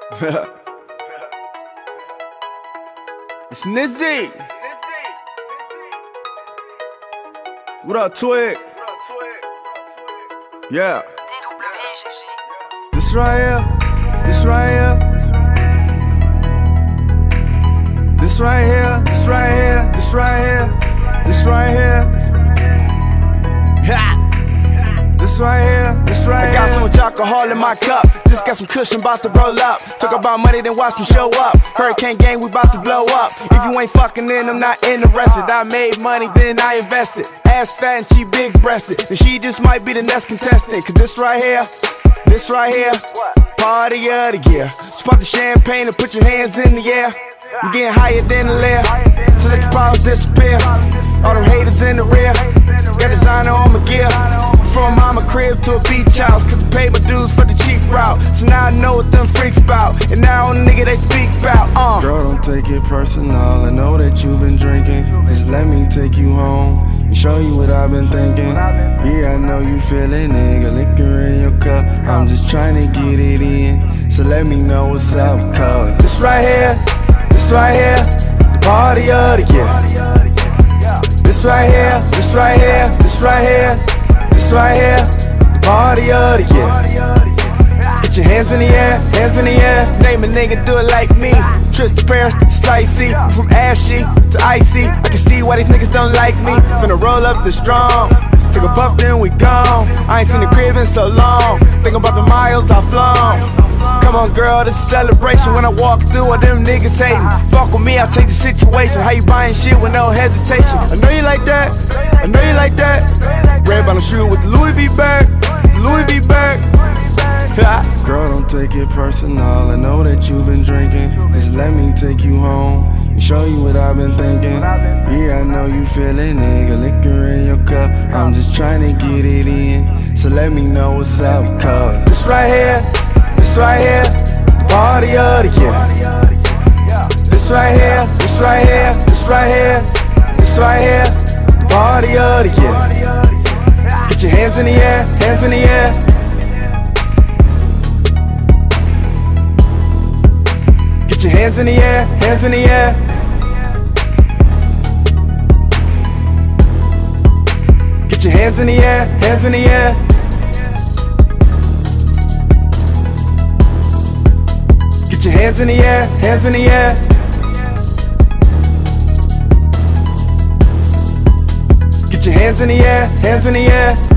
It's Nizzy. What up, Twig? Yeah. This right here. This right here. This right here. This right here. This right here. This right here. Ha! This right here, this right here. I got so much alcohol in my cup. Just got some cushion, about to roll up. Talk about money, then watch me show up. Hurricane gang, we about to blow up. If you ain't fucking in, I'm not interested. I made money, then I invested. Ass fat and she big breasted. And she just might be the next contestant. Cause this right here, party of the year. Spot the champagne and put your hands in the air. You getting higher than the lair. So let your powers disappear. All them haters in the rear. Got designer on my gear. From mama crib to a beach house, cause I paid my dues for the cheap route. So now I know what them freaks bout, and now I'm the nigga they speak bout. Girl, don't take it personal, I know that you've been drinking. Just let me take you home and show you what I've been thinking. Yeah, I know you feel it, nigga, liquor in your cup. I'm just trying to get it in, so let me know what's up, cuz this right here, the party of the year. This right here, this right here, this right here. This right here, the party of the year. Get your hands in the air, hands in the air. Name a nigga, do it like me. Trips to Paris, to sightsee. From ashy to icy. I can see why these niggas don't like me. Finna roll up the strong. Take a puff, then we gone. I ain't seen the crib in so long. Thinking about the miles I've flown. Come on, girl, this is a celebration. When I walk through, all them niggas hating. Fuck with me, I'll change the situation. How you buying shit with no hesitation? I know you like that. I know you like that. Red bottom shoe with the Louis V bag. Louis V bag. Girl, don't take it personal, I know that you've been drinking. Just let me take you home and show you what I've been thinking. Yeah, I know you feel it, nigga, liquor in your cup. I'm just trying to get it in, so let me know what's up, cuz this right here, the party of the year. This right here, this right here, this right here, this right here, the party of the year. Get your hands in the air, hands in the air. Get your hands in the air, hands in the air. Get your hands in the air, hands in the air. Get your hands in the air, hands in the air. Get your hands in the air, hands in the air.